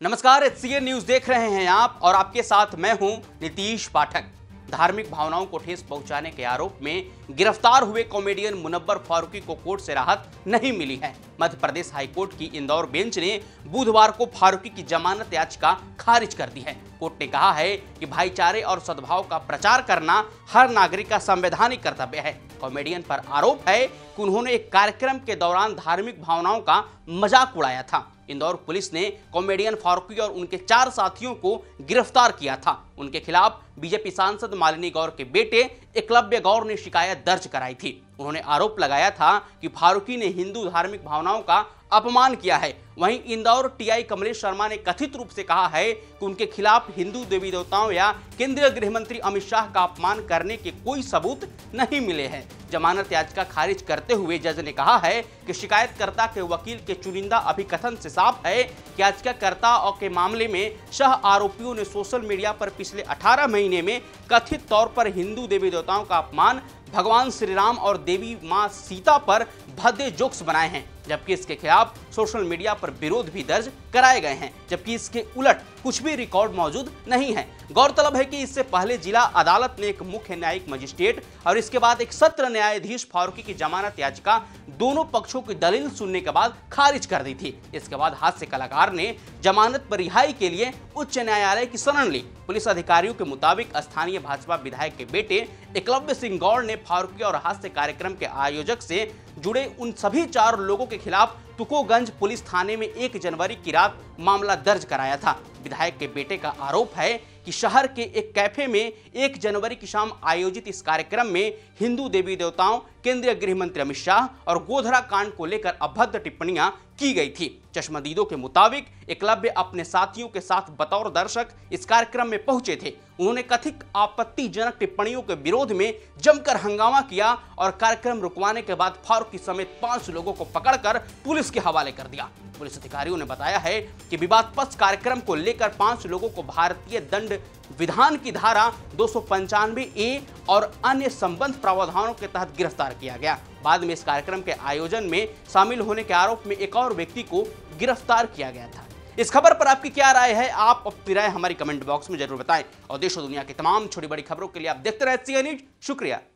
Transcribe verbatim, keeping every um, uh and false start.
नमस्कार, HCN news देख रहे हैं आप और आपके साथ मैं हूं नीतीश पाठक। धार्मिक भावनाओं को ठेस पहुंचाने के आरोप में गिरफ्तार हुए कॉमेडियन मुनव्वर फारूकी को कोर्ट से राहत नहीं मिली है। मध्य प्रदेश हाईकोर्ट की इंदौर बेंच ने बुधवार को फारूकी की जमानत याचिका खारिज कर दी है। कोर्ट ने कहा है कि भाईचारे और सद्भाव का प्रचार करना हर नागरिक का संवैधानिक कर्तव्य है। कॉमेडियन पर आरोप है कि उन्होंने एक कार्यक्रम के दौरान धार्मिक भावनाओं का मजाक उड़ाया था। इंदौर पुलिस ने कॉमेडियन फारूकी और उनके चार साथियों को गिरफ्तार किया था। उनके खिलाफ बीजेपी सांसद मालिनी गौर के बेटे एकलव्य गौर ने शिकायत दर्ज कराई थी। उन्होंने आरोप लगाया था कि फारूकी ने हिंदू धार्मिक भावनाओं का अपमान किया है। वहीं इंदौर टीआई कमलेश शर्मा ने कथित रूप से कहा है कि उनके खिलाफ हिंदू देवी देवताओं या केंद्रीय गृह मंत्री अमित शाह का अपमान करने के कोई सबूत नहीं मिले हैं। जमानत याचिका खारिज करते हुए जज ने कहा है कि शिकायतकर्ता के वकील के चुनिंदा अभिकथन से साफ है कि याचिकाकर्ता और के मामले में सह आरोपियों ने सोशल मीडिया पर पिछले अठारह महीने में कथित तौर पर हिंदू देवी देवताओं का अपमान, भगवान श्री राम और देवी मां सीता पर भद्दे जोक्स बनाए हैं, जबकि इसके खिलाफ सोशल मीडिया पर विरोध भी दर्ज कराए गए हैं, जबकि इसके उलट कुछ भी रिकॉर्ड मौजूद नहीं है। गौरतलब है कि इससे पहले जिला अदालत ने एक मुख्य न्यायिक मजिस्ट्रेट और इसके बाद एक सत्र न्यायाधीश फारूकी की जमानत याचिका दोनों पक्षों की दलील सुनने के बाद खारिज कर दी थी। इसके बाद हास्य कलाकार ने जमानत पर रिहाई के लिए उच्च न्यायालय की शरण ली। पुलिस अधिकारियों के मुताबिक स्थानीय भाजपा विधायक के बेटे एकलव्य सिंह गौड़ ने फारूकी और हास्य कार्यक्रम के आयोजक से जुड़े उन सभी चार लोगों के खिलाफ तुकोगंज पुलिस थाने में एक जनवरी की रात मामला दर्ज कराया था। विधायक के बेटे का आरोप है कि शहर के एक कैफे में एक जनवरी की शाम आयोजित इस कार्यक्रम में हिंदू देवी देवताओं, केंद्रीय गृह मंत्री अमित शाह और गोधरा कांड को लेकर अभद्र टिप्पणियां की गई थी। चश्मदीदों के मुताबिक एकलव्य अपने साथियों के साथ बतौर दर्शक इस कार्यक्रम में पहुंचे थे। उन्होंने कथित आपत्तिजनक टिप्पणियों के विरोध में जमकर हंगामा किया और कार्यक्रम रुकवाने के बाद फारूकी समेत पांच लोगों को पकड़कर पुलिस के हवाले कर दिया। पुलिस अधिकारियों ने बताया है कि विवादास्पद कार्यक्रम को लेकर पांच लोगों को भारतीय दंड विधान की धारा दो सौ पंचानवे ए और अन्य संबंध प्रावधानों के तहत गिरफ्तार किया गया। बाद में इस कार्यक्रम के आयोजन में शामिल होने के आरोप में एक और व्यक्ति को गिरफ्तार किया गया था। इस खबर पर आपकी क्या राय है? आप अपनी राय हमारी कमेंट बॉक्स में जरूर बताएं और देश और दुनिया की तमाम छोटी बड़ी खबरों के लिए आप देखते रहे एचसीएन न्यूज। शुक्रिया।